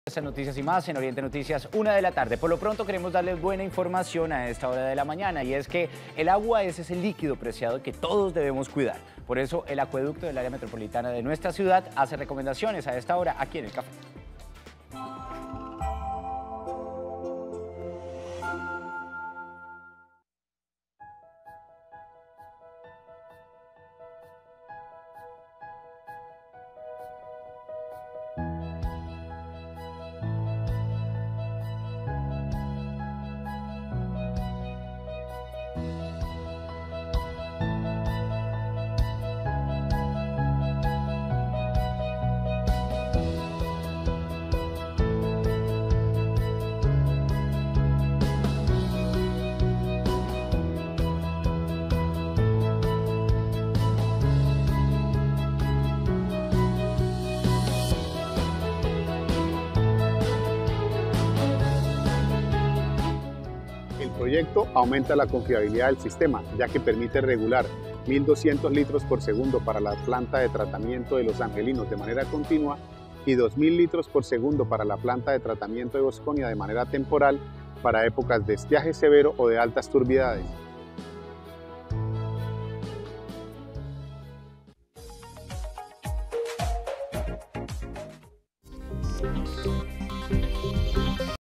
Estas noticias y más en Oriente Noticias, 1 de la tarde. Por lo pronto queremos darles buena información a esta hora de la mañana, y es que el agua es ese líquido preciado que todos debemos cuidar. Por eso el acueducto del área metropolitana de nuestra ciudad hace recomendaciones a esta hora aquí en el Café. El proyecto aumenta la confiabilidad del sistema, ya que permite regular 1.200 litros por segundo para la planta de tratamiento de Los Angelinos de manera continua y 2.000 litros por segundo para la planta de tratamiento de Bosconia de manera temporal para épocas de estiaje severo o de altas turbidades.